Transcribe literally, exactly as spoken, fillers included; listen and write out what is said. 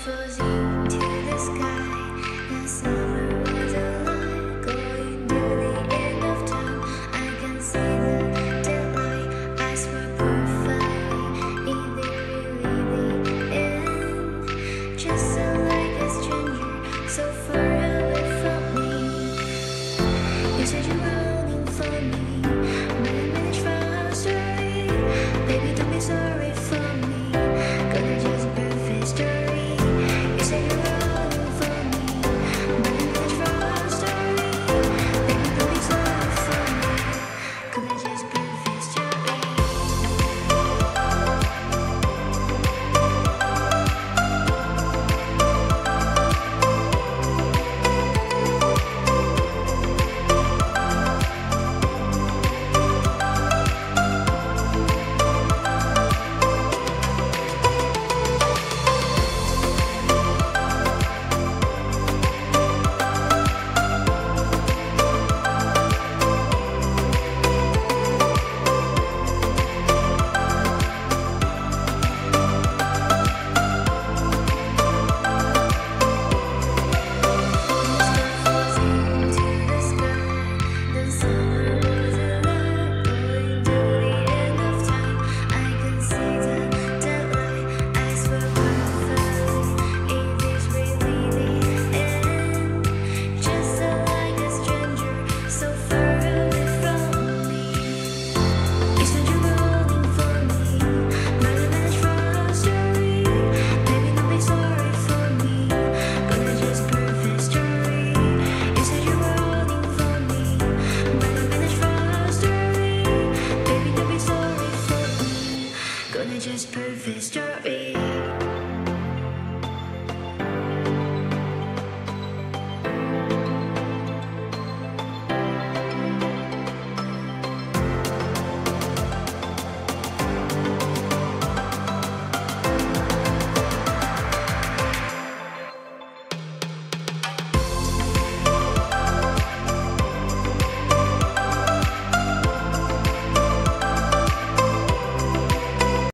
frozen to the sky. The summer was alive, going to the end of time. I can see the daylight. I swear perfectly, is there really the end? Just so like a stranger, so far away from me. You said you're running for me, but I managed from our story. Baby, don't be sorry.